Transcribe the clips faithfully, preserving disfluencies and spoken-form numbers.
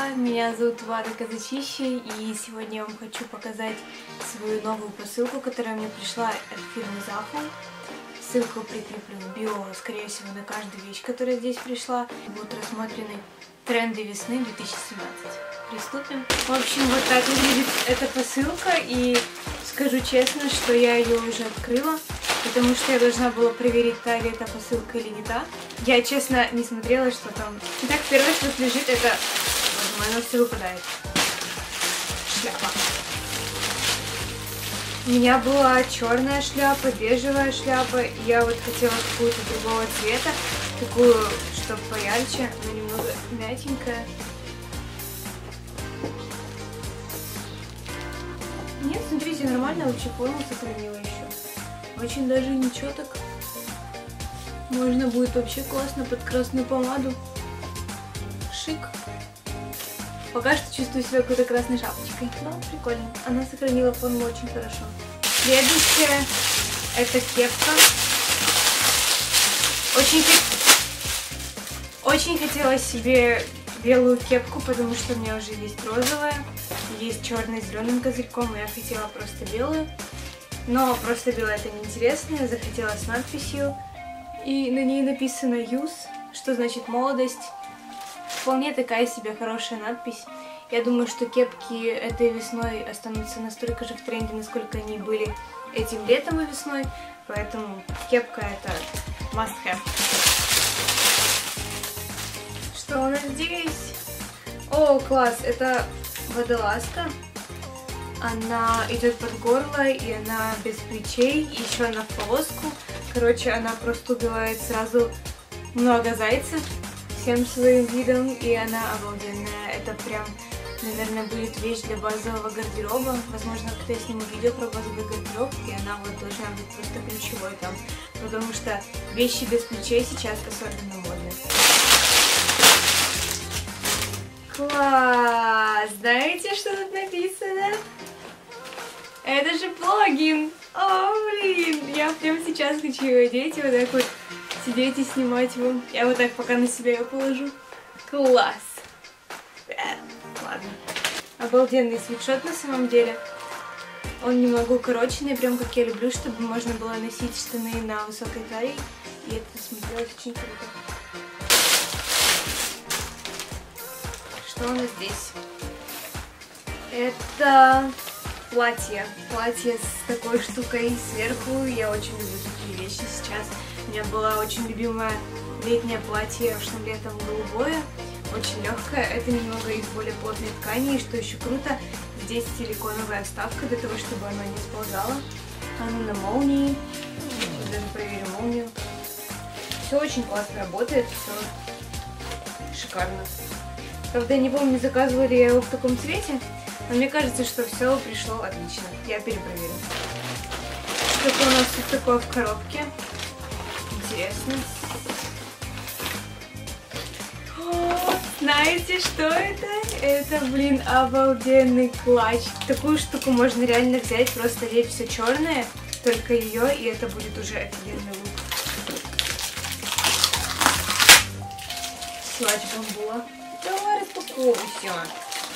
дела? Меня зовут Влада Казачище, и сегодня я вам хочу показать свою новую посылку, которая мне пришла от фирмы Zaful. Ссылку прикреплю в био, скорее всего, на каждую вещь, которая здесь пришла. Будут рассмотрены тренды весны две тысячи семнадцать. Приступим. В общем, вот так выглядит эта посылка, и скажу честно, что я ее уже открыла, потому что я должна была проверить, та ли эта посылка или не та. Я, честно, не смотрела, что там. Итак, первое, что тут лежит, это... Боже мой, оно все выпадает. Шляпа. У меня была черная шляпа, бежевая шляпа, и я вот хотела какую-то другого цвета, такую, чтобы поярче, но немного мятенькая. Нет, смотрите, нормально, вообще форму сохранила еще. Очень даже ничего так. Можно будет вообще классно под красную помаду. Шик. Пока что чувствую себя какой-то красной шапочкой. Но прикольно. Она сохранила форму очень хорошо. Следующее — это кепка. Очень, очень хотела себе белую кепку, потому что у меня уже есть розовая. Есть черная с зеленым козырьком, и я хотела просто белую. Но просто белая — это неинтересно. Я захотела с надписью. И на ней написано «Юз», что значит «молодость». Вполне такая себе хорошая надпись. Я думаю, что кепки этой весной останутся настолько же в тренде, насколько они были этим летом и весной. Поэтому кепка — это must have. Что у нас здесь? О, класс! Это водолазка. Она идет под горло, и она без плечей, еще она в полоску. Короче, она просто убивает сразу много зайцев всем своим видом, и она обалденная. Это прям, наверное, будет вещь для базового гардероба. Возможно, когда я сниму видео про базовый гардероб, и она вот должна быть просто ключевой там. Потому что вещи без плечей сейчас особенно модные. Класс! Знаете, что тут написано? Это же плагин! О, блин! Я прямо сейчас хочу его одеть и вот так вот сидеть и снимать его. Я вот так пока на себя ее положу. Класс! Э, ладно. Обалденный свитшот на самом деле. Он немного укороченный, прям как я люблю, чтобы можно было носить штаны на высокой талии. И это смотрелось очень круто. Что у нас здесь? Это... Платье. Платье с такой штукой сверху. Я очень люблю такие вещи сейчас. У меня было очень любимое летнее платье прошлым летом, голубое. Очень легкое. Это немного из более плотной ткани. И что еще круто, здесь силиконовая вставка для того, чтобы оно не сползало. Оно на молнии. Я даже проверю молнию. Все очень классно работает. Все шикарно. Правда, я не помню, заказывала ли я его в таком цвете. Но мне кажется, что все пришло отлично. Я перепроверю. Что-то у нас тут такое в коробке. Интересно. О, знаете, что это? Это, блин, обалденный клатч. Такую штуку можно реально взять, просто лечь все черное, только ее, и это будет уже офигенный лук. Клатч бамбула. Давай распаковывайся.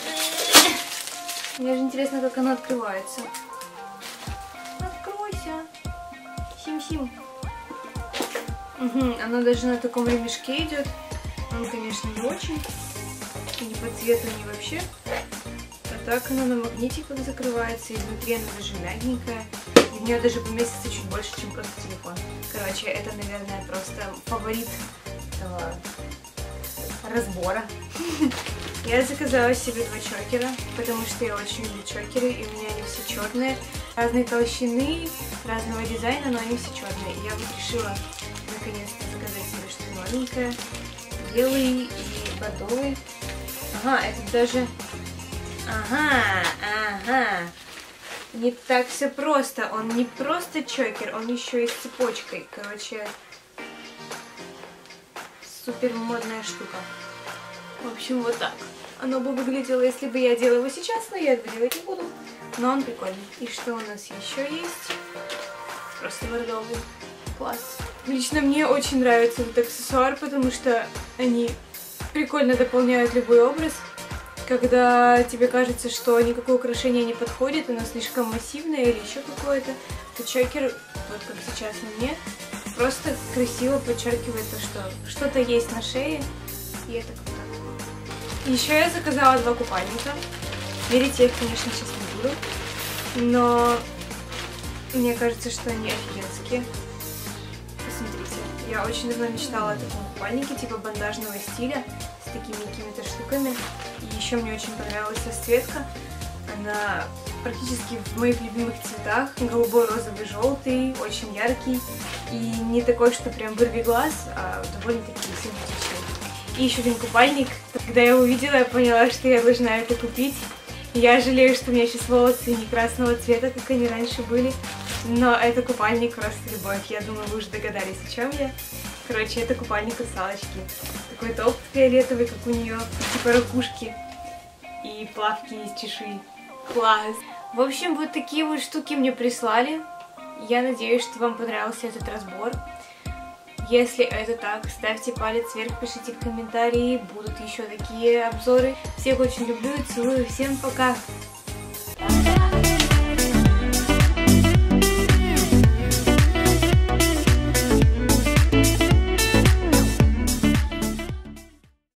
Мне же интересно, как оно открывается. Откройся. Сим-сим. Угу, оно даже на таком ремешке идет. Он, конечно, не очень. Ни по цвету, ни вообще. А так оно на магнитиках закрывается. И внутри оно даже мягенькое. И в нее даже поместится чуть больше, чем просто телефон. Короче, это, наверное, просто фаворит этого разбора. Я заказала себе два чокера, потому что я очень люблю чокеры, и у меня они все черные, разной толщины, разного дизайна, но они все черные. И я вот решила наконец-то заказать себе что-то новенькое, белый и бордовый. Ага, это даже... Ага, ага. Не так все просто. Он не просто чокер, он еще и с цепочкой. Короче, супер модная штука. В общем, вот так оно бы выглядело, если бы я делала его сейчас, но я этого делать не буду. Но он прикольный. И что у нас еще есть? Просто бордовый. Класс. Лично мне очень нравится этот аксессуар, потому что они прикольно дополняют любой образ. когда тебе кажется, что никакое украшение не подходит, оно слишком массивное или еще какое-то, то чокер, вот как сейчас на мне, просто красиво подчеркивает то, что что-то есть на шее, и это круто. Еще я заказала два купальника. Мерить я их, конечно, сейчас не буду, но мне кажется, что они офигенские. Посмотрите, я очень давно мечтала о таком купальнике, типа бандажного стиля, с такими какими-то штуками. И еще мне очень понравилась расцветка. Она практически в моих любимых цветах. Голубой, розовый, желтый, очень яркий. И не такой, что прям вырви глаз, а довольно-таки симпатичный. И еще один купальник. Когда я увидела, я поняла, что я должна это купить. Я жалею, что у меня сейчас волосы не красного цвета, как они раньше были. Но это купальник просто любовь. Я думаю, вы уже догадались, о чем я. Короче, это купальник русалочки. Такой топ фиолетовый, как у нее, типа ракушки. И плавки из чешуи. Класс! В общем, вот такие вот штуки мне прислали. Я надеюсь, что вам понравился этот разбор. Если это так, ставьте палец вверх, пишите в комментарии. Будут еще такие обзоры. Всех очень люблю, целую. Всем пока!